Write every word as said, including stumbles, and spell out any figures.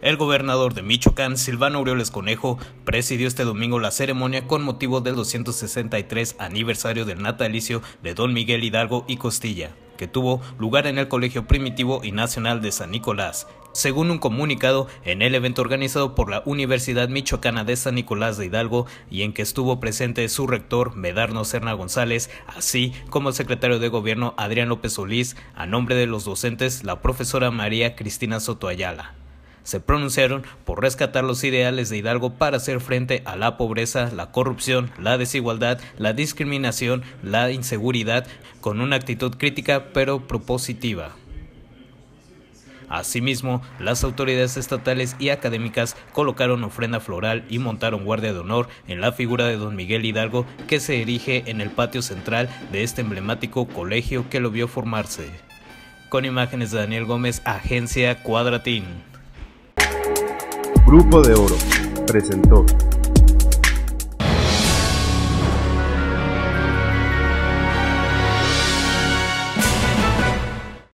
El gobernador de Michoacán, Silvano Aureoles Conejo, presidió este domingo la ceremonia con motivo del doscientos sesenta y tres aniversario del natalicio de Don Miguel Hidalgo y Costilla, que tuvo lugar en el Colegio Primitivo y Nacional de San Nicolás. Según un comunicado, en el evento organizado por la Universidad Michoacana de San Nicolás de Hidalgo y en que estuvo presente su rector Medardo Serna González, así como el secretario de Gobierno Adrián López Solís, a nombre de los docentes, la profesora María Cristina Soto Ayala. Se pronunciaron por rescatar los ideales de Hidalgo para hacer frente a la pobreza, la corrupción, la desigualdad, la discriminación, la inseguridad, con una actitud crítica pero propositiva. Asimismo, las autoridades estatales y académicas colocaron ofrenda floral y montaron guardia de honor en la figura de Don Miguel Hidalgo, que se erige en el patio central de este emblemático colegio que lo vio formarse. Con imágenes de Daniel Gómez, Agencia Cuadratín. Grupo de Oro presentó